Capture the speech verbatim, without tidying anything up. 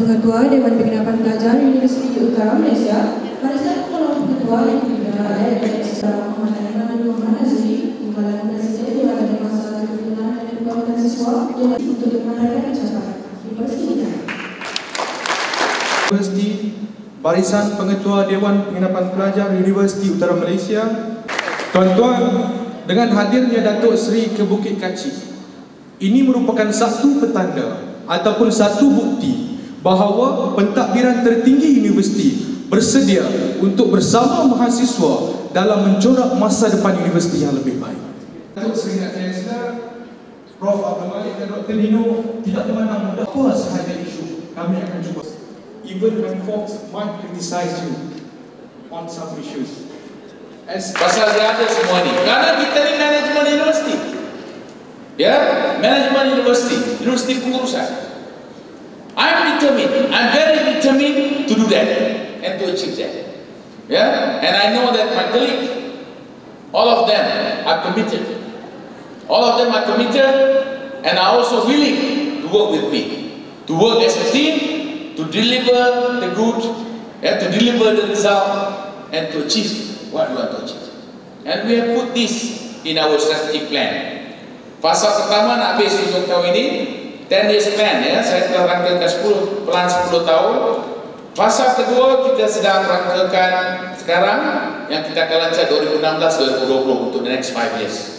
Pengetua Dewan Penginapan Pelajar Universiti Utara Malaysia, Barisan Calon Pengetua yang dipimpin oleh Saudara Muhammad Aiman Muhammad Azri, Timbalan Presiden Dewan Penguasa Kepimpinan dan Pembangunan Siswa yang untuk mengadakan ucapan. Dipersilakan. Universiti Barisan Pengetua Dewan Penginapan Pelajar Universiti Utara Malaysia. Tuan-tuan, dengan hadirnya Datuk Seri ke Bukit Kachik, ini merupakan satu petanda ataupun satu bukti bahawa pentadbiran tertinggi universiti bersedia untuk bersama mahasiswa dalam mencorak masa depan universiti yang lebih baik. Datuk Seri Chancellor Profesor Abdul Malik dan Doktor Nino tidak memandang mudah apa sahaja isu, kami akan cuba. Even when folks might criticize you on some issues. As pasal dia ada semua ni. Kerana kita ni manajemen universiti. Ya, manajemen universiti, universiti pengurusan. I'm determined, I'm very determined to do that and to achieve that. Yeah, and I know that my colleagues, all of them are committed. All of them are committed and are also willing to work with me, to work as a team, to deliver the good, yeah, to deliver the result, and to achieve what we want to achieve. And we have put this in our strategic plan. Fasa pertama nak habis untuk tahun ini, ten years plan, ya, saya telah rangkakan sepuluh plan sepuluh tahun. Fasa kedua kita sedang rangkakan sekarang yang kita akan lancar dua ribu enam belas dua ribu dua puluh untuk the next five years.